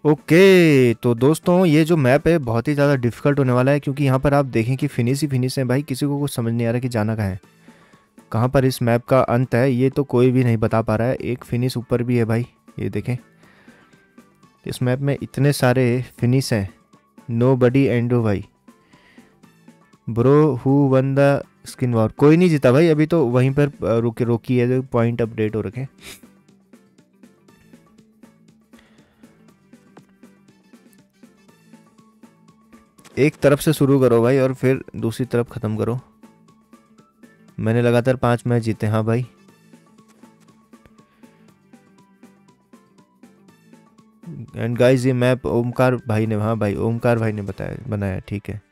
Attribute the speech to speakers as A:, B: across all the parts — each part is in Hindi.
A: ओके तो दोस्तों ये जो मैप है बहुत ही ज़्यादा डिफिकल्ट होने वाला है, क्योंकि यहाँ पर आप देखें कि फिनिश ही फिनिश है भाई। किसी को कुछ समझ नहीं आ रहा कि जाना कहाँ है, कहाँ पर इस मैप का अंत है, ये तो कोई भी नहीं बता पा रहा है। एक फिनिश ऊपर भी है भाई, ये देखें। इस मैप में इतने सारे फिनिश हैं। नो बडी एंडो भाई। Bro who won the skin war, कोई नहीं जीता भाई अभी तो। वहीं पर रुके रोकी है जो पॉइंट अपडेट हो रखे। एक तरफ से शुरू करो भाई और फिर दूसरी तरफ ख़त्म करो। मैंने लगातार 5 मैच जीते। हाँ भाई। एंड गाइस ये मैप ओमकार भाई ने, हाँ भाई ओमकार भाई ने बताया बनाया, ठीक है।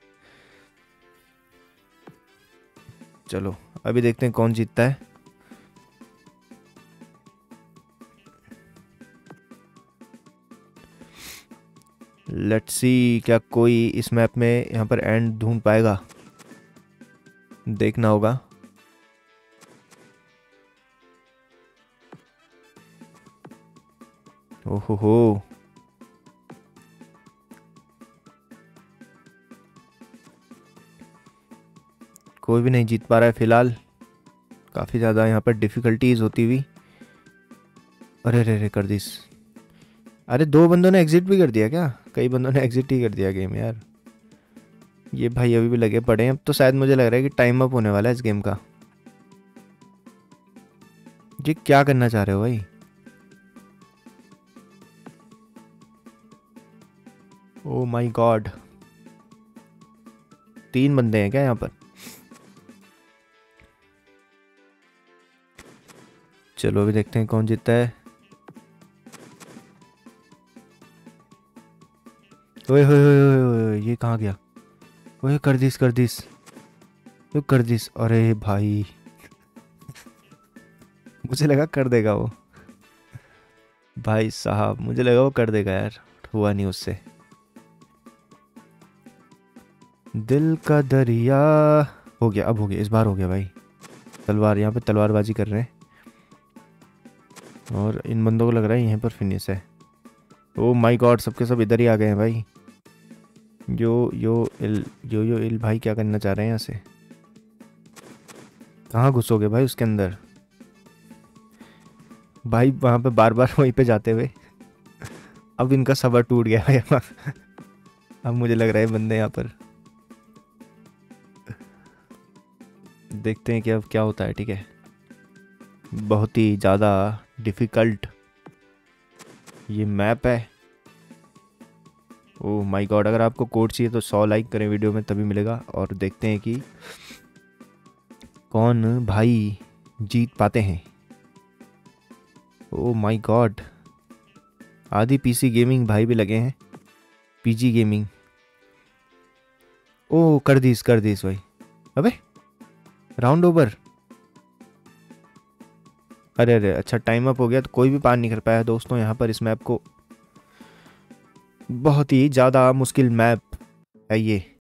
A: चलो अभी देखते हैं कौन जीतता है। लेट्स सी क्या कोई इस मैप में यहाँ पर एंड ढूंढ पाएगा, देखना होगा। ओहो हो, कोई भी नहीं जीत पा रहा है फिलहाल। काफ़ी ज़्यादा यहाँ पर डिफ़िकल्टीज होती हुई। अरे अरे अरे कर दिस। अरे 2 बंदों ने एग्जिट भी कर दिया क्या? कई बंदों ने एग्जिट ही कर दिया गेम यार। ये भाई अभी भी लगे पड़े हैं। अब तो शायद मुझे लग रहा है कि टाइम अप होने वाला है इस गेम का। ये क्या करना चाह रहे हो भाई? ओ माय गॉड, 3 बंदे हैं क्या यहाँ पर? चलो अभी देखते हैं कौन जीतता है। ओए होए होए होए होए, ये कहाँ गया? ओए कर दिस कर दिस, तो कर दिस। अरे भाई मुझे लगा कर देगा वो। भाई साहब मुझे लगा वो कर देगा यार, हुआ नहीं उससे। दिल का दरिया। हो गया, अब हो गया, इस बार हो गया भाई। तलवार, यहाँ पे तलवारबाजी कर रहे हैं और इन बंदों को लग रहा है यहीं पर फिनिश है। ओ माय गॉड, सबके सब इधर ही आ गए हैं भाई। यो इल भाई क्या करना चाह रहे हैं यहाँ से? कहाँ घुसोगे भाई उसके अंदर? भाई वहाँ पे बार बार वहीं पे जाते हुए अब इनका सबर टूट गया भाई। अब मुझे लग रहा है बंदे यहाँ पर, देखते हैं कि अब क्या होता है। ठीक है, बहुत ही ज़्यादा डिफ़िकल्ट ये मैप है। ओह माय गॉड, अगर आपको कोड चाहिए तो 100 लाइक करें वीडियो में, तभी मिलेगा। और देखते हैं कि कौन भाई जीत पाते हैं। Oh my god, Aadi PC gaming भाई भी लगे हैं। PG gaming. ओह कर दिस भाई। अबे राउंड ओवर। अरे अरे अच्छा, टाइम अप हो गया तो कोई भी पार नहीं कर पाया दोस्तों यहाँ पर इस मैप को। बहुत ही ज़्यादा मुश्किल मैप है ये।